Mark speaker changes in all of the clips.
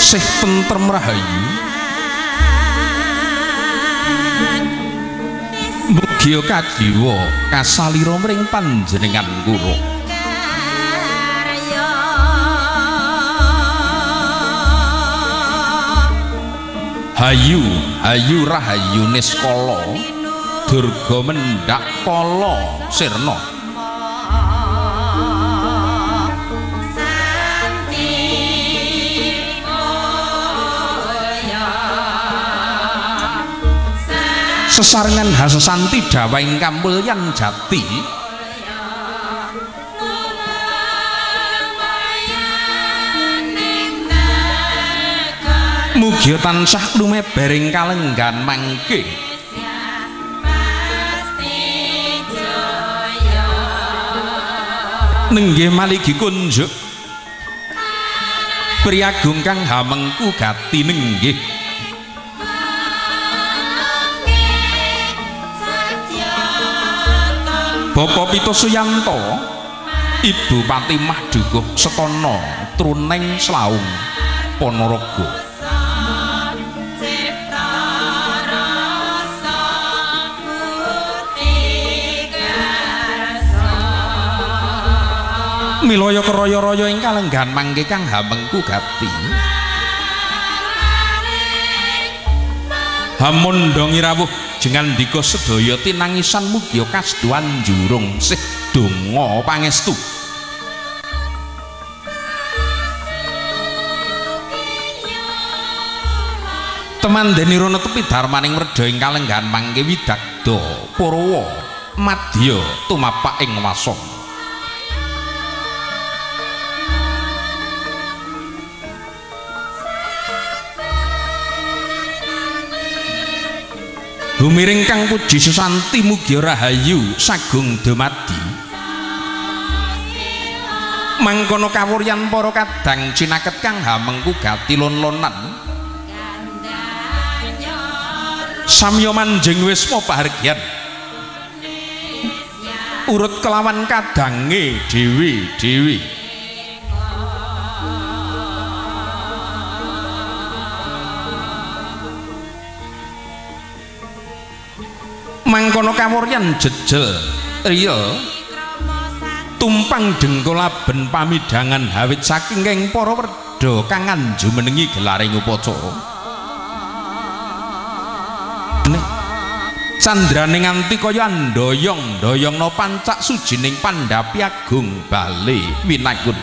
Speaker 1: sih tentrem rahayu mugi kajiwa kasalira mring panjenengan kula hayu hayu rahayu niskala durga mendak kala sirna sesarengan hasesanti dawa ingkang mulyan jati mugi tansah lumeber ing kalenggan mangke nenggih maligi kunjuk priyagung kang hamengku gati nenggih Bapak Pito Suyanto Ibu Patimah Dukuh Setono Truneng Slaung Ponorogo milaya keraya-raya ing kalenggan mangke kang hamengku gati hamondong irawuh jengan dika sedaya tinangisan mugi kastuan jurung sih donga pangestu temandeni rono tepi darmaning werda ing kalenggan mangke widagda Purawa madya tumapak ing wasana Humiring kang puji sesanti mugi rahayu sagung dumadi mangkono kawuryan para kadang cinaket kang hamengku gati lon-lonan samya manjing wisma pahargyan urut kelawan kadange dewi-dewi mangkono kawuryan jejel riya tumpang dengkolaben pamidangan hawit saking keng para werda kang anjumenengi gelaring upacara candrane nganti kaya ndoyong-ndoyongna pancak sujining pandhapi agung bale winakun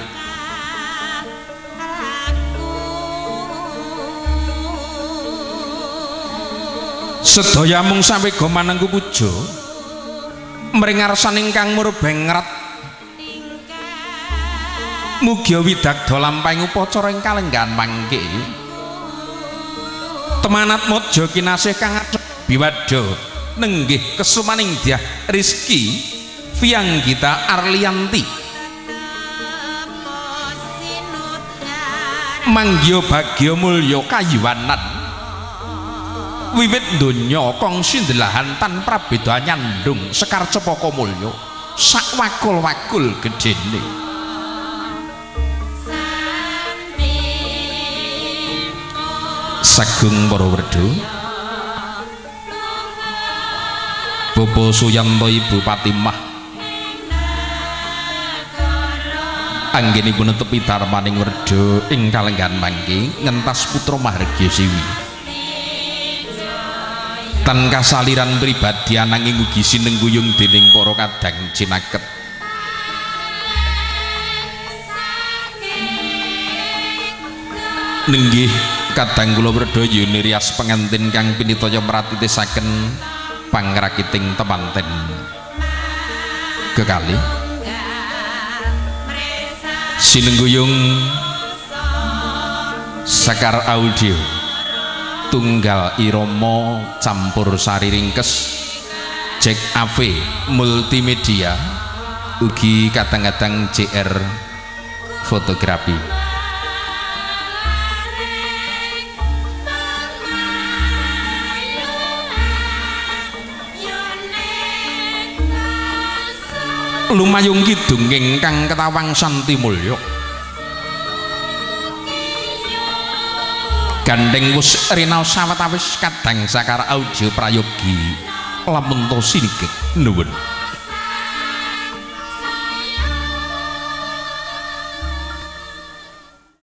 Speaker 1: sedaya mung samega manengku puja mring ngarsaning kang murbeng ngrat mugi widagda lampahing upacara ing kalenggan mangke temanat mojo kinasih kang biwadha nenggih kesumaning Dyah Rizki Vianggita Arlianti manggya bagya mulya kayuwanan wiwit donya kongsi ndelahan tanpa beda nyandung sekar cepaka mulya sak wakul-wakul gedene sagung para werda Bapak Suyanto Ibu Patimah anggenipun netepi darmaning werda ing kalenggan mangke ngentas putra Mahargya Siwi tan kasaliran pribadi ananging ugi sinengguyung dening para kadang cinaket nenggih kadang kula werda yuni rias pengantin kang pinitaya mratitisaken pangrakiting temanten kekalih sinengguyung Sekar Audio tunggal irama campur sari ringkes Jack AV multimedia ugi kadang-kadang JR fotografi lumayung kidung ingkang ketawang santi mulya gandeng wus rinaos sawetawis kadang sakara audio prayogi lamun to singgih nuwun